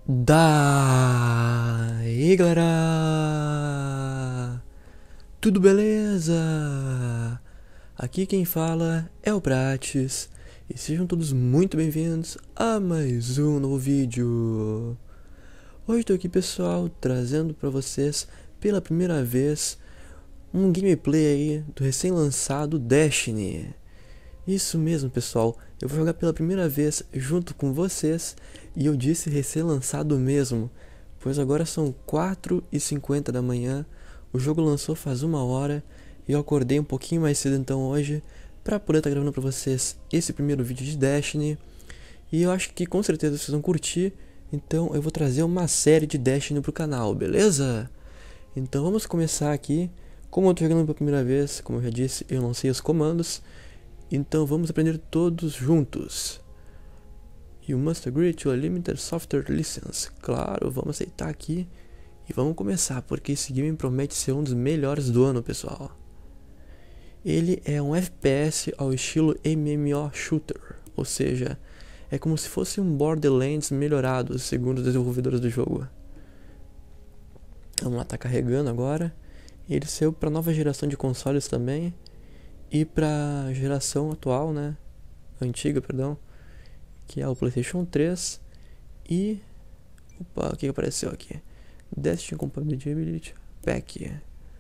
Daí galera, tudo beleza? Aqui quem fala é o Prates e sejam todos muito bem-vindos a mais um novo vídeo. Hoje estou aqui pessoal, trazendo para vocês pela primeira vez um gameplay aí do recém-lançado Destiny. Isso mesmo pessoal, eu vou jogar pela primeira vez junto com vocês e eu disse recém-lançado mesmo, pois agora são 4h50 da manhã, o jogo lançou faz 1 hora e eu acordei um pouquinho mais cedo então hoje para poder estar gravando para vocês esse primeiro vídeo de Destiny e eu acho que com certeza vocês vão curtir, então eu vou trazer uma série de Destiny pro canal, beleza? Então vamos começar aqui. Como eu tô jogando pela primeira vez, como eu já disse, eu não sei os comandos. Então vamos aprender todos juntos. You must agree to a limited software license. Claro, vamos aceitar aqui. E vamos começar, porque esse game promete ser um dos melhores do ano, pessoal. Ele é um FPS ao estilo MMO Shooter. Ou seja, é como se fosse um Borderlands melhorado, segundo os desenvolvedores do jogo. Vamos lá, tá carregando agora. Ele saiu para nova geração de consoles também. E pra geração atual, né? Antiga, perdão. Que é o PlayStation 3. E... Opa, o que apareceu aqui? Destiny Compatibility Pack.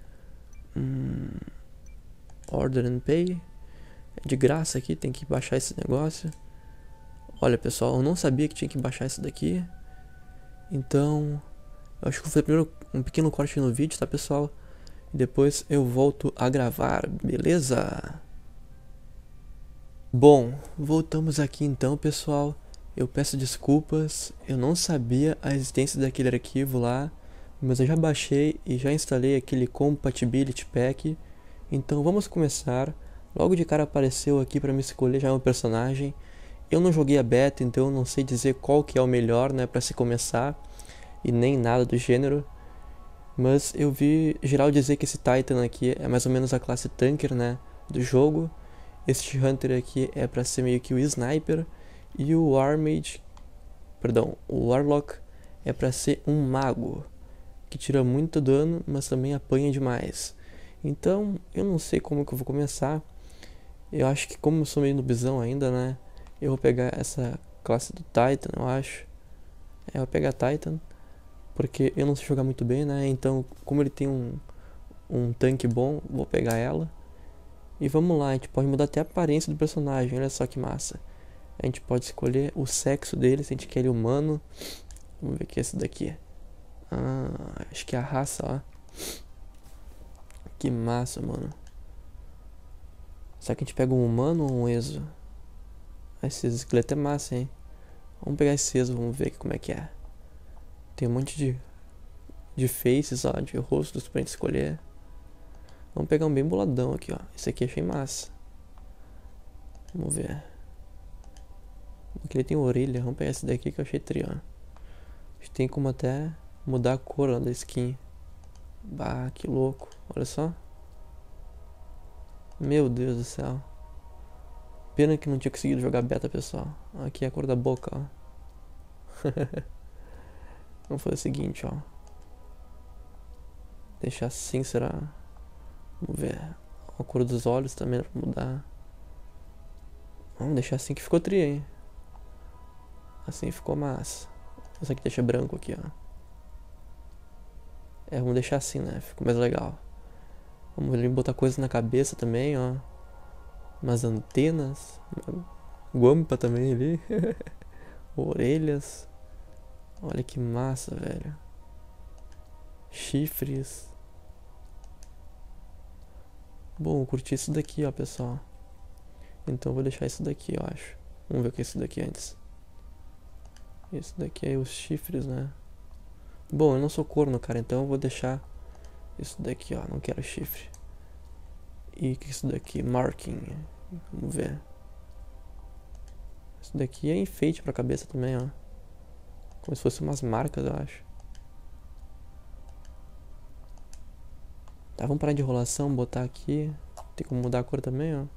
Order and Pay. É de graça aqui, tem que baixar esse negócio. Olha pessoal, eu não sabia que tinha que baixar isso daqui. Então... Eu acho que vou fazer primeiro um pequeno corte no vídeo, tá pessoal? E depois eu volto a gravar, beleza? Bom, voltamos aqui então, pessoal. Eu peço desculpas, eu não sabia a existência daquele arquivo lá, mas eu já baixei e já instalei aquele Compatibility Pack. Então vamos começar. Logo de cara apareceu aqui para me escolher já um personagem. Eu não joguei a beta, então eu não sei dizer qual que é o melhor, né, para se começar, e nem nada do gênero. Mas eu vi geral dizer que esse Titan aqui é mais ou menos a classe Tanker, né, do jogo. Este Hunter aqui é pra ser meio que o Sniper. E o o Warlock é pra ser um mago, que tira muito dano, mas também apanha demais. Então, eu não sei como que eu vou começar. Eu acho que como eu sou meio noobzão ainda, né, eu vou pegar essa classe do Titan, eu acho. Eu vou pegar Titan, porque eu não sei jogar muito bem, né, então como ele tem um tanque bom, vou pegar ela. E vamos lá, a gente pode mudar até a aparência do personagem, olha só que massa. A gente pode escolher o sexo dele, se a gente quer ele humano. Vamos ver o que é esse daqui. Acho que é a raça, ó. Que massa, mano. Será que a gente pega um humano ou um exo? Esse esqueleto é massa, hein. Vamos pegar esse exo, vamos ver como é que é. Tem um monte de faces, ó, de rostos pra gente escolher. Vamos pegar um bem boladão aqui, ó. Esse aqui achei massa. Vamos ver. Aqui ele tem orelha. Vamos pegar esse daqui que eu achei tri, ó. A gente tem como até mudar a cor, ó, da skin. Bah, que louco. Olha só. Meu Deus do céu. Pena que não tinha conseguido jogar beta, pessoal. Aqui é a cor da boca, ó. Vamos fazer o seguinte, ó. Deixar assim, será? Vamos ver. A cor dos olhos também pra mudar. Vamos deixar assim que ficou tri, hein? Assim ficou massa. Essa aqui deixa branco aqui, ó. Vamos deixar assim, né? Ficou mais legal. Vamos ali botar coisa na cabeça também, ó. Umas antenas. Uma guampa também ali. Orelhas. Olha que massa, velho. Chifres. Bom, eu curti isso daqui, ó, pessoal. Então eu vou deixar isso daqui, eu acho. Vamos ver o que é isso daqui antes. Isso daqui é os chifres, né? Bom, eu não sou corno, cara, então eu vou deixar isso daqui, ó. Não quero chifre. E o que é isso daqui? Marking. Vamos ver. Isso daqui é enfeite pra cabeça também, ó. Como se fosse umas marcas, eu acho. Tá, vamos parar de enrolação, botar aqui. Tem como mudar a cor também, ó.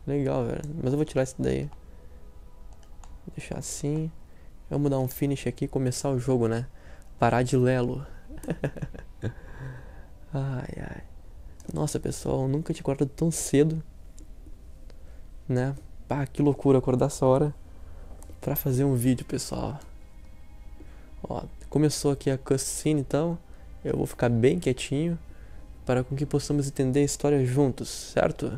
Legal, velho. Mas eu vou tirar isso daí. Deixar assim. Vamos dar um finish aqui e começar o jogo, né? Parar de lelo. Ai, ai. Nossa, pessoal, eu nunca tinha acordado tão cedo, né? Pá, que loucura acordar essa hora pra fazer um vídeo, pessoal. Ó, começou aqui a cutscene, então eu vou ficar bem quietinho para com que possamos entender a história juntos, certo?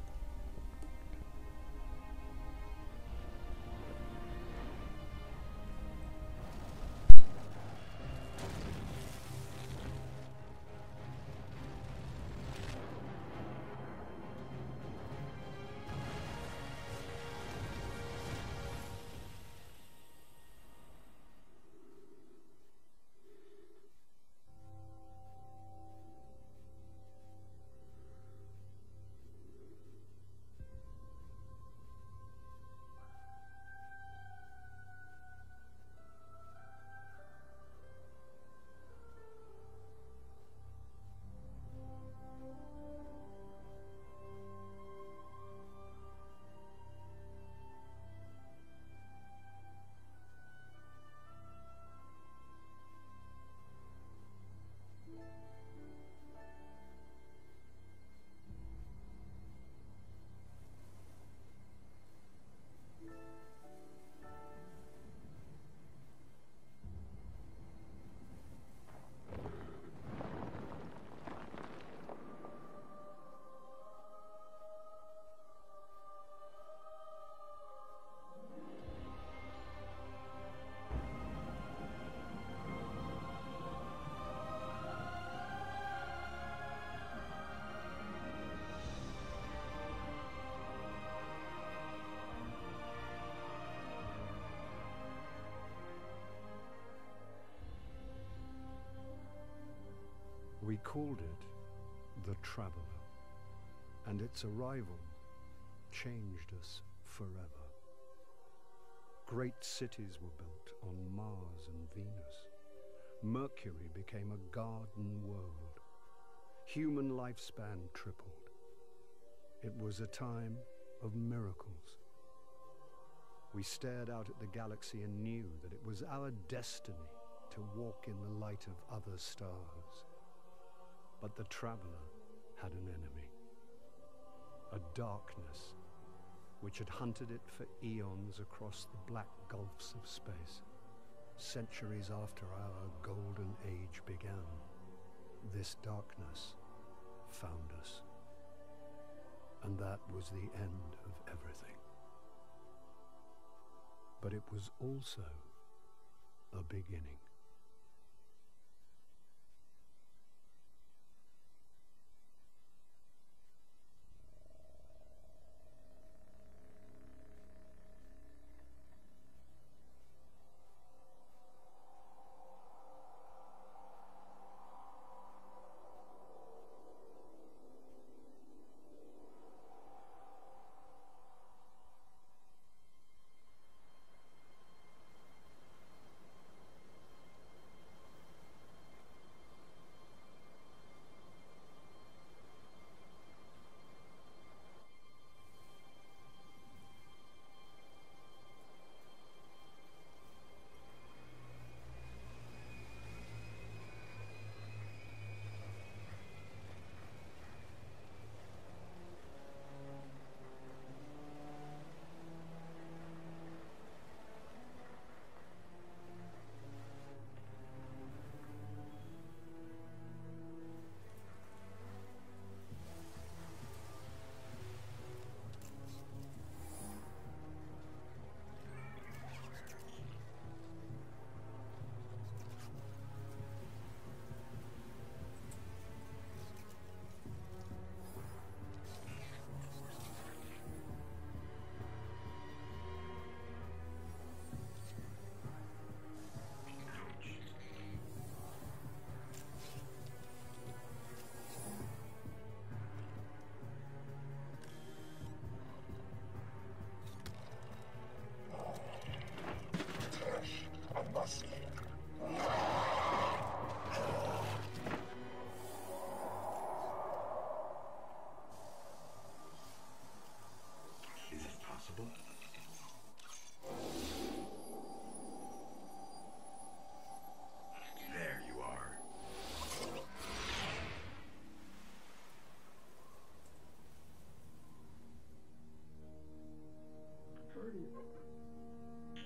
We called it the Traveler, and its arrival changed us forever. Great cities were built on Mars and Venus. Mercury became a garden world. Human lifespan tripled. It was a time of miracles. We stared out at the galaxy and knew that it was our destiny to walk in the light of other stars. But the Traveler had an enemy, a darkness which had hunted it for eons across the black gulfs of space. Centuries after our golden age began, this darkness found us. And that was the end of everything. But it was also a beginning.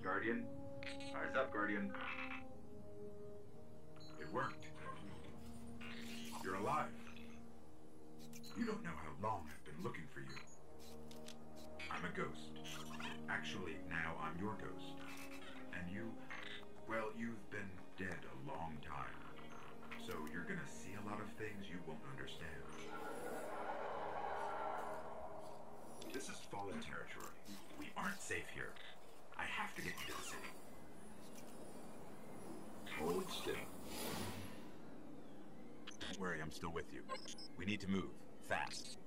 Guardian. Eyes up, Guardian. It worked. You're alive. You don't know how long I've been looking for you. I'm a ghost. Actually, now I'm your ghost. And you, well, you've been dead a long time. So you're gonna see a lot of things you won't understand. This is fallen territory. We aren't safe here. I have to get you to the city. Hold still. Don't worry, I'm still with you. We need to move. Fast.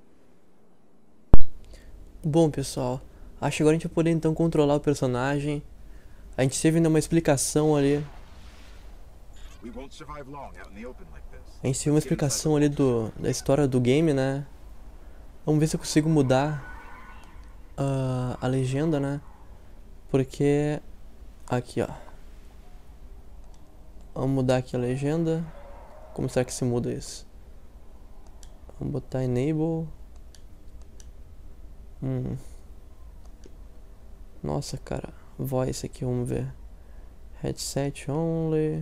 Bom, pessoal, acho que agora a gente vai poder então controlar o personagem. A gente teve ainda uma explicação ali. We won't survive long out in the open like this. A gente teve uma explicação ali da história do game, né? Vamos ver se eu consigo mudar a legenda, né? Porque aqui, ó. Vamos mudar aqui a legenda. Como será que se muda isso? Vamos botar enable. Nossa, cara. Voice aqui, vamos ver. Headset only.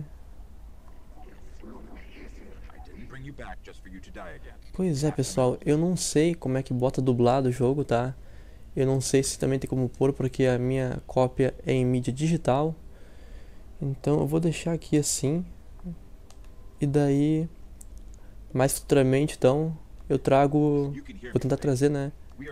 Pois é, pessoal. Eu não sei como é que bota dublado o jogo, tá? Eu não sei se também tem como pôr, porque a minha cópia é em mídia digital. Então eu vou deixar aqui assim. E daí, mais futuramente, então, eu trago... Vou tentar trazer, né?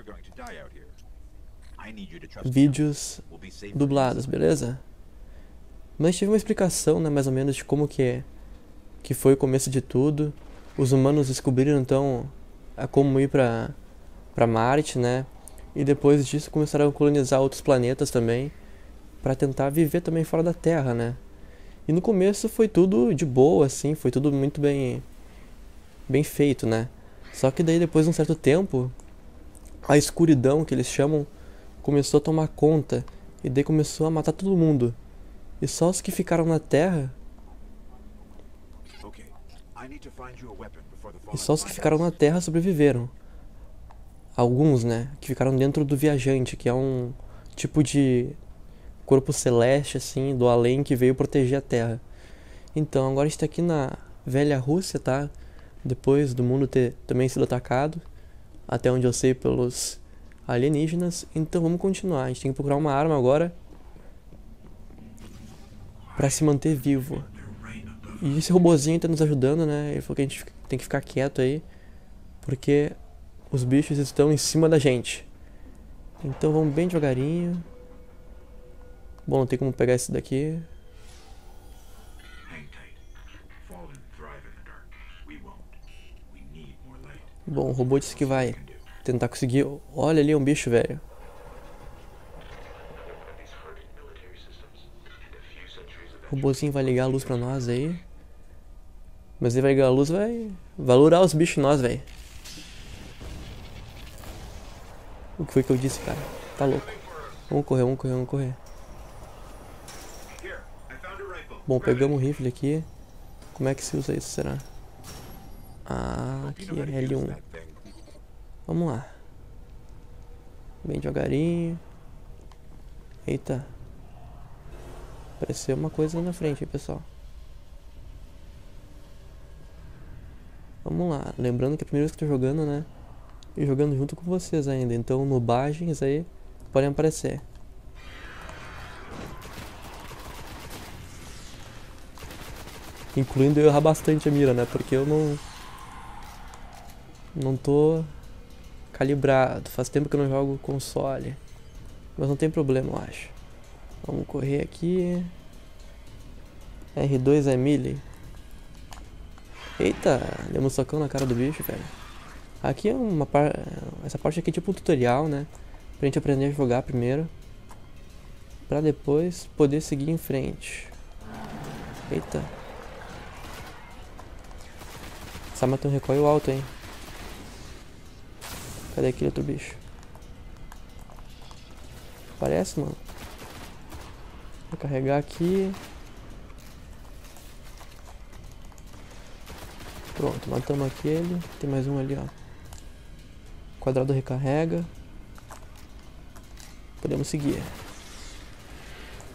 Vídeos dublados, beleza? Mas tive uma explicação, né, mais ou menos, de como que foi o começo de tudo. Os humanos descobriram, então, a como ir pra Marte, né? E depois disso começaram a colonizar outros planetas também, pra tentar viver também fora da Terra, né? E no começo foi tudo de boa, assim, foi tudo muito bem feito, né? Só que daí depois de um certo tempo, a escuridão, que eles chamam, começou a tomar conta. E daí começou a matar todo mundo. E só os que ficaram na Terra... E só os que ficaram na Terra sobreviveram. Alguns, né? Que ficaram dentro do Viajante, que é um tipo de corpo celeste, assim, do além, que veio proteger a Terra. Então, agora a gente tá aqui na velha Rússia, tá? Depois do mundo ter também sido atacado, até onde eu sei, pelos alienígenas. Então vamos continuar, a gente tem que procurar uma arma agora pra se manter vivo. E esse robozinho tá nos ajudando, né? Ele falou que a gente tem que ficar quieto aí, porque os bichos estão em cima da gente. Então vamos bem devagarinho. Bom, não tem como pegar esse daqui. Bom, o robô disse que vai tentar conseguir... Olha ali, um bicho, velho. O robôzinho vai ligar a luz pra nós aí. Mas ele vai ligar a luz, vai valorar os bichos em nós, velho. O que foi que eu disse, cara? Tá louco. Vamos correr, vamos correr, vamos correr. Bom, pegamos o rifle aqui. Como é que se usa isso, será? Ah, aqui é L1. Vamos lá. Bem devagarinho. Eita. Apareceu uma coisa na frente, hein, pessoal. Vamos lá. Lembrando que é a primeira vez que eu tô jogando, né? E jogando junto com vocês ainda. Então, nubagens aí podem aparecer. Incluindo eu errar bastante a mira, né? Porque eu não tô calibrado. Faz tempo que eu não jogo console. Mas não tem problema, eu acho. Vamos correr aqui. R2 é melee. Eita, deu um socão na cara do bicho, velho. Aqui é uma parte... Essa parte aqui é tipo um tutorial, né? Pra gente aprender a jogar primeiro, pra depois poder seguir em frente. Eita. Essa arma tem um recoil alto, hein? Cadê aquele outro bicho? Parece, mano. Vou carregar aqui. Pronto, matamos aquele. Tem mais um ali, ó. Quadrado recarrega. Podemos seguir.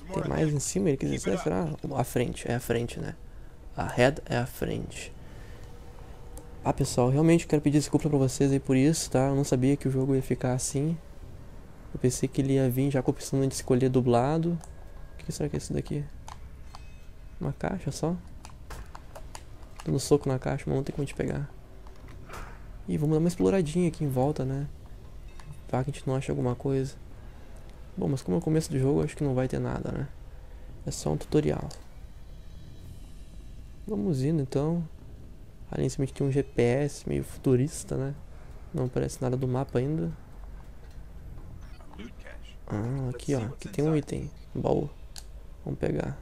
Tem mais em cima? Ele quis dizer, será? A frente, é a frente, né? A head é a frente. Ah, pessoal, realmente quero pedir desculpa pra vocês aí por isso, tá? Eu não sabia que o jogo ia ficar assim. Eu pensei que ele ia vir já com a opção de escolher dublado. O que será que é isso daqui? Uma caixa só? Dando soco na caixa, mas não tem como te pegar. Ih, vamos dar uma exploradinha aqui em volta, né? Pra que a gente não ache alguma coisa. Bom, mas como é o começo do jogo, acho que não vai ter nada, né? É só um tutorial. Vamos indo então. Ali em cima a gente tem um GPS meio futurista, né? Não aparece nada do mapa ainda. Ah, aqui ó, aqui tem um item, baú. Vamos pegar.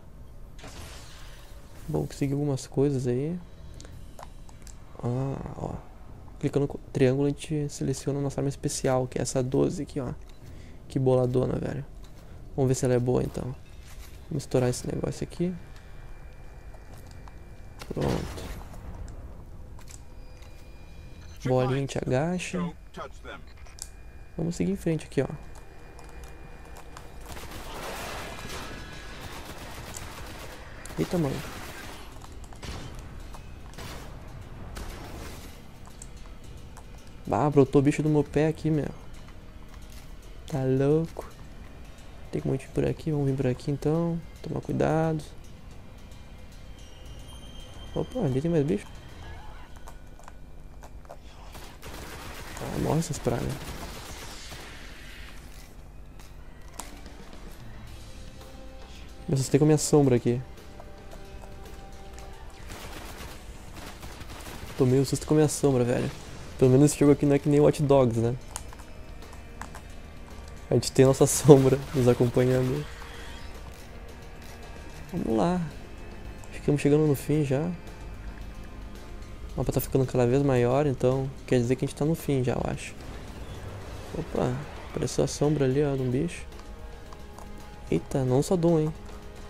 Bom, consegui algumas coisas aí. Ah, ó. Clicando no triângulo a gente seleciona a nossa arma especial, que é essa 12 aqui, ó. Que boladona, velho. Vamos ver se ela é boa então. Vamos estourar esse negócio aqui. Pronto. Bolinha a gente agacha. Vamos seguir em frente aqui, ó. Eita, mano. Bah, brotou o bicho do meu pé aqui, meu. Tá louco. Tem como ir por aqui, vamos vir por aqui então. Tomar cuidado. Opa, ali tem mais bicho. Ah, morre essas pragas. Me assustei com a minha sombra aqui. Tomei um susto com a minha sombra, velho. Pelo menos esse jogo aqui não é que nem Watch Dogs, né? A gente tem nossa sombra nos acompanhando. Vamos lá. Ficamos chegando no fim já. O mapa tá ficando cada vez maior, então quer dizer que a gente tá no fim já, eu acho. Opa, apareceu a sombra ali, ó, de um bicho. Eita, não só Doom, hein.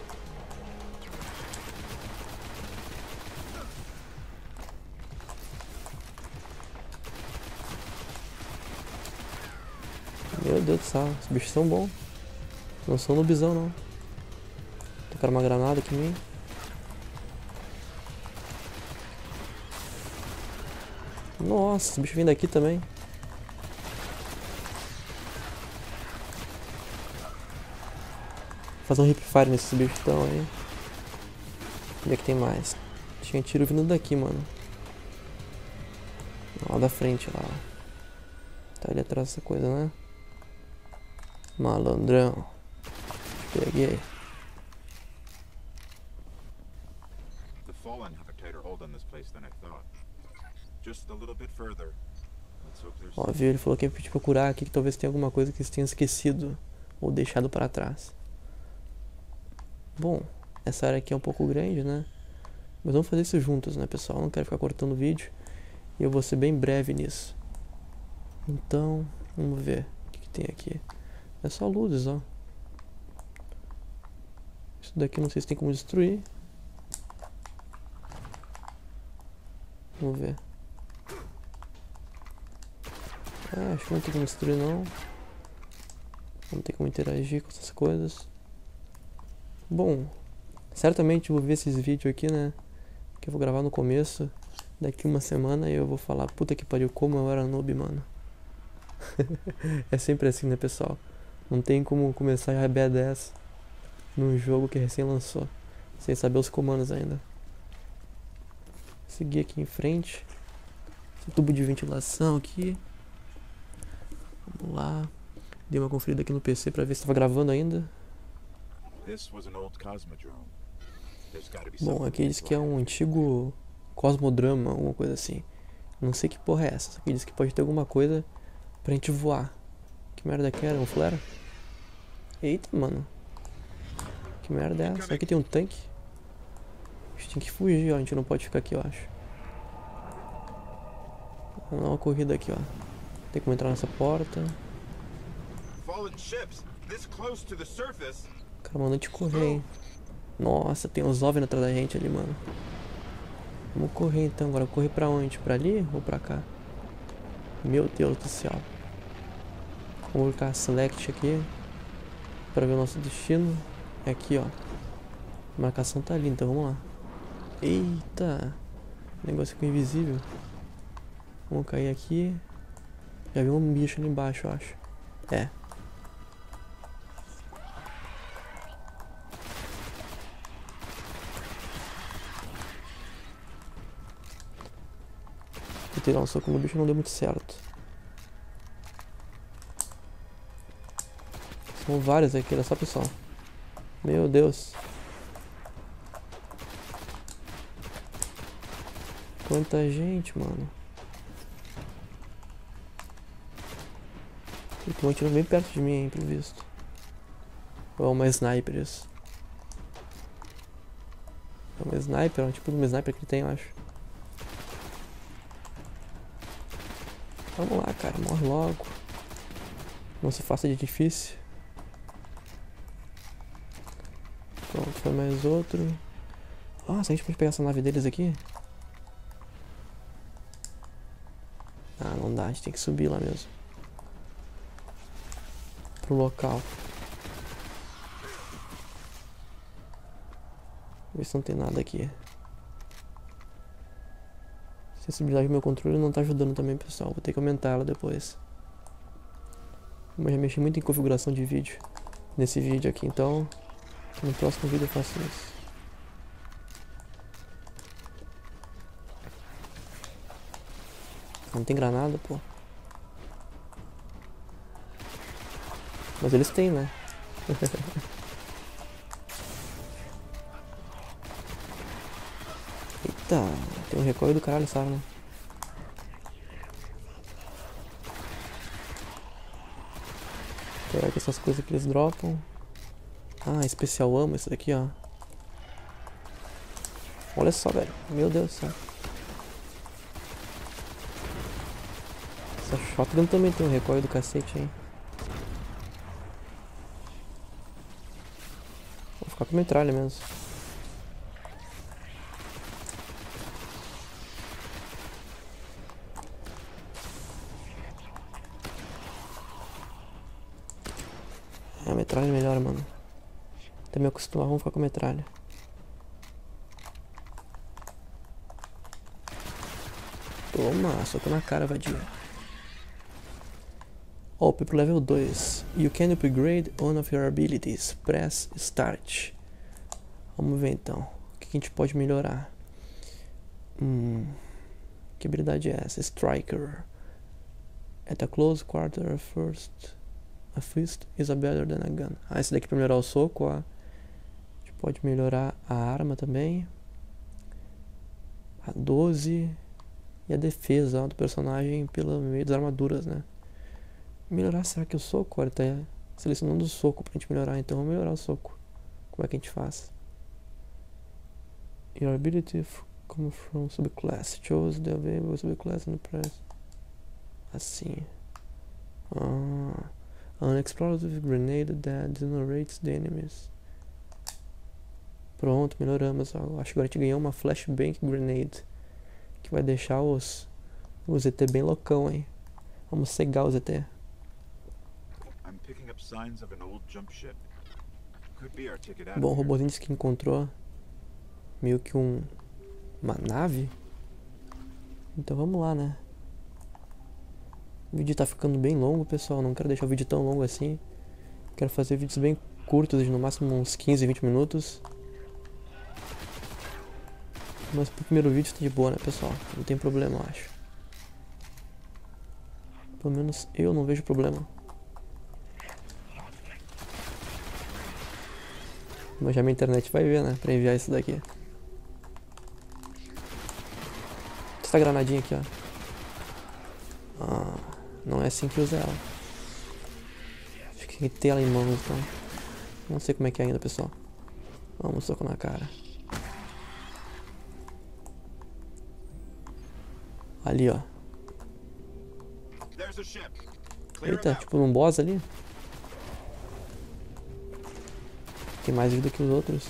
Meu Deus do céu, esses bichos são bons. Não são lobisão, não. Tocaram uma granada aqui em mim. Nossa, esse bicho vem daqui também. Vou fazer um hipfire nesses bichos então aí. Onde é que tem mais? Tinha tiro vindo daqui, mano. Lá da frente, lá. Tá ali atrás dessa coisa, né? Malandrão. Peguei. The Fallen have a tighter hold on this place than I thought. Just a little bit further. Let's hope there's... Ó, viu? Ele falou que ia te procurar aqui, que talvez tenha alguma coisa que eles tenham esquecido ou deixado para trás. Bom, essa área aqui é um pouco grande, né? Mas vamos fazer isso juntos, né, pessoal? Eu não quero ficar cortando o vídeo. E eu vou ser bem breve nisso. Então, vamos ver o que tem aqui. É só luzes, ó. Isso daqui não sei se tem como destruir. Vamos ver. Ah, acho que não tem como destruir, não. Não tem como interagir com essas coisas. Bom, certamente eu vou ver esses vídeos aqui, né? Que eu vou gravar no começo. Daqui uma semana e eu vou falar, puta que pariu, como eu era noob, mano. É sempre assim, né, pessoal? Não tem como começar a B10 num jogo que recém lançou, sem saber os comandos ainda. Seguir aqui em frente. Esse tubo de ventilação aqui. Vamos lá. Dei uma conferida aqui no PC pra ver se estava gravando ainda. Bom, aqui diz que é um antigo cosmodrama, alguma coisa assim. Não sei que porra é essa. Aqui diz que pode ter alguma coisa pra gente voar. Que merda que era? Um flare? Eita, mano. Que merda é essa? Aqui tem um tanque. A gente tem que fugir, ó. A gente não pode ficar aqui, eu acho. Vamos dar uma corrida aqui, ó. Tem como entrar nessa porta. Cara, mano, a gente correr, hein. Nossa, tem uns OVNI atrás da gente ali, mano. Vamos correr então. Agora correr pra onde? Pra ali ou pra cá? Meu Deus do céu. Vamos colocar select aqui pra ver o nosso destino. É aqui, ó. A marcação tá ali, então vamos lá. Eita. O negócio ficou invisível. Vamos cair aqui. Já vi um bicho ali embaixo, eu acho. É. Tentei dar um soco no bicho, não deu muito certo. São vários aqui, olha só, pessoal. Meu Deus. Quanta gente, mano. E tem um atirando bem perto de mim, hein, pelo visto. Ou é uma sniper isso? É uma sniper, é um tipo de uma sniper que ele tem, eu acho. Vamos lá, cara, morre logo. Não se faça de difícil. Pronto, foi mais outro. Nossa, a gente pode pegar essa nave deles aqui? Ah, não dá, a gente tem que subir lá mesmo. Pro local. Ver se não tem nada aqui. A sensibilidade do meu controle não tá ajudando também, pessoal. Vou ter que aumentar ela depois. Mas já mexi muito em configuração de vídeo nesse vídeo aqui, então no próximo vídeo eu faço isso. Não tem granada, pô. Mas eles têm, né? Eita, tem um recoil do caralho essa arma. Pegar aqui essas coisas que eles dropam. Ah, especial ammo, isso daqui, ó. Olha só, velho. Meu Deus do céu. Essa shotgun também tem um recoil do cacete, hein. Vou ficar com metralha mesmo. A metralha é melhor, mano. Até me acostumar, vamos ficar com metralha. Toma, soco na cara, vadia. Up pro level 2. You can upgrade one of your abilities. Press Start. Vamos ver então. O que a gente pode melhorar? Que habilidade é essa? Striker. At a close quarter, a fist is better than a gun. Ah, esse daqui pra melhorar o soco, ó. A gente pode melhorar a arma também. A 12. E a defesa, ó, do personagem pelo meio das armaduras, né? Melhorar, será que o soco? Ele tá selecionando o soco pra gente melhorar, então vamos melhorar o soco. Como é que a gente faz? Your ability come from subclass. Choose the available subclass and press. Assim. An explosive grenade that degenerates the enemies. Pronto, melhoramos. Acho que agora a gente ganhou uma flashbang grenade. Que vai deixar os ET bem loucão, hein? Vamos cegar os ET. Bom, o robôzinho disse que encontrou meio que uma nave. Então vamos lá, né? O vídeo tá ficando bem longo, pessoal. Não quero deixar o vídeo tão longo assim. Quero fazer vídeos bem curtos, de no máximo uns 15, 20 minutos. Mas pro primeiro vídeo tá de boa, né, pessoal? Não tem problema, eu acho. Pelo menos eu não vejo problema. Mas já minha internet vai ver, né? Pra enviar isso daqui. Essa granadinha aqui, ó. Ah, não é assim que usa ela. Acho que tem que ter ela em mãos, então. Não sei como é que é ainda, pessoal. Vamos, soco na cara. Ali, ó. Eita, tipo um boss ali. Tem mais vida que os outros.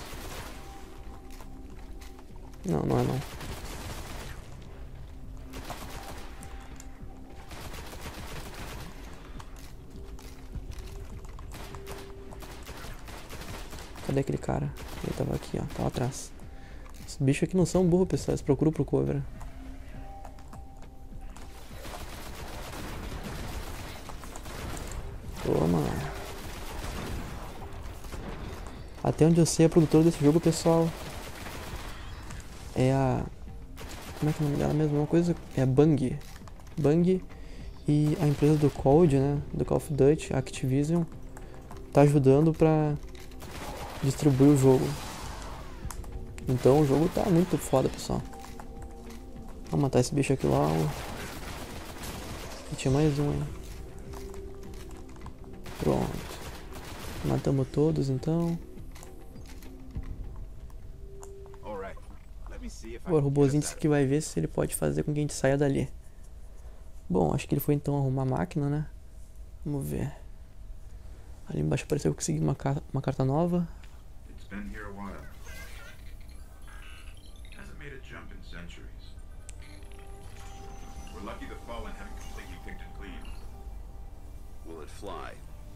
Não, não é não. Cadê aquele cara? Ele tava aqui, ó. Tava atrás. Esses bichos aqui não são burros, pessoal. Eles procuram pro cover. Toma. Até onde eu sei, a produtora desse jogo, pessoal, é a... Como é que é o nome dela mesmo? Uma coisa... É a Bang. Bang. E a empresa do Code, né? Do Call of Duty, Activision, tá ajudando pra distribuir o jogo. Então o jogo tá muito foda, pessoal. Vamos matar esse bicho aqui logo. E tinha mais um aí. Pronto. Matamos todos, então. O robôzinho disse que vai ver se ele pode fazer com que a gente saia dali. Bom, acho que ele foi então arrumar a máquina, né? Vamos ver. Ali embaixo apareceu que eu consegui uma carta nova. It's been here a while. Hasn't made a jump in centuries. We're lucky the Fallen haven't completely picked it clean. Will it fly?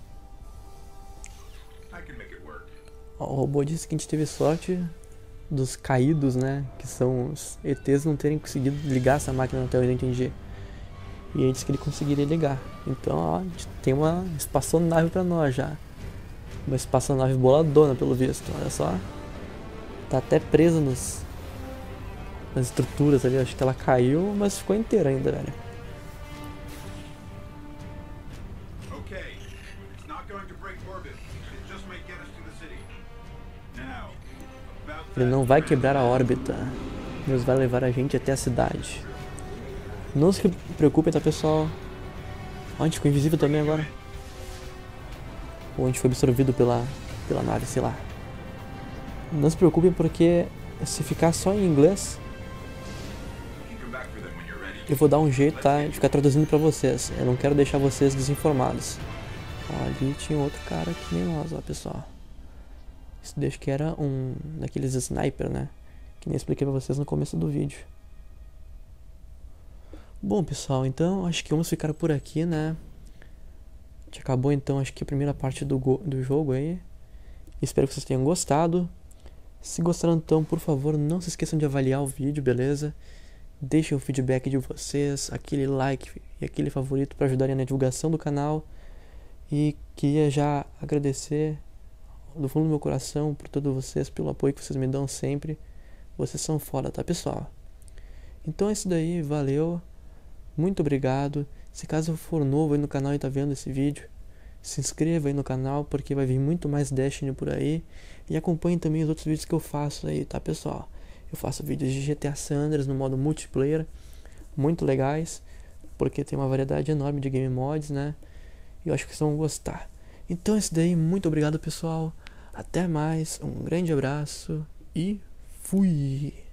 I can make it work. Ó, o robô disse que a gente teve sorte dos caídos, né? Que são os ETs não terem conseguido ligar essa máquina até onde eu entendi. E ele disse que ele conseguiria ligar. Então, ó, a gente tem uma espaçonave pra nós já. Uma espaçonave boladona, pelo visto. Olha só. Tá até presa nas estruturas ali. Acho que ela caiu, mas ficou inteira ainda, velho. Okay, it's not going to break orbit. It just might get us to the city. Now, about Ele não vai quebrar a órbita. Deus vai levar a gente até a cidade. Não se preocupem, tá, pessoal? Ó, a gente ficou invisível também agora. Ou a gente foi absorvido pela nave, sei lá. Não se preocupem porque se ficar só em inglês, you can come back for them when you're ready. eu vou dar um jeito, tá? De ficar traduzindo pra vocês. Eu não quero deixar vocês desinformados. Ó, ali tinha outro cara que nem nós, ó, pessoal. Isso deixa que era um daqueles sniper, né? Que nem expliquei pra vocês no começo do vídeo. Bom, pessoal, então acho que vamos ficar por aqui, né? A gente acabou então, acho que a primeira parte do jogo aí. Espero que vocês tenham gostado. Se gostaram, então, por favor, não se esqueçam de avaliar o vídeo, beleza? Deixem o feedback de vocês, aquele like e aquele favorito para ajudarem na divulgação do canal. E queria já agradecer do fundo do meu coração por todos vocês, pelo apoio que vocês me dão sempre. Vocês são foda, tá, pessoal? Então é isso daí, valeu. Muito obrigado. Se caso for novo aí no canal e tá vendo esse vídeo, se inscreva aí no canal porque vai vir muito mais Destiny por aí. E acompanhe também os outros vídeos que eu faço aí, tá, pessoal? Eu faço vídeos de GTA San Andreas no modo multiplayer, muito legais, porque tem uma variedade enorme de game mods, né? E eu acho que vocês vão gostar. Então é isso daí, muito obrigado, pessoal. Até mais, um grande abraço e fui!